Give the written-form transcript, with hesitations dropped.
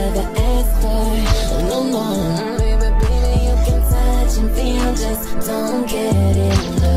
never asked for. No, no, baby, baby, you can touch and feel, just don't get enough.